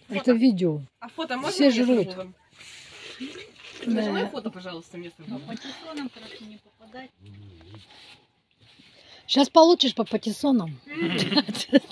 Это видео. А фото можно? Все жрут. Нажимай фото, пожалуйста, мне. По патиссонам, короче, не попадать. Сейчас получишь по патиссонам.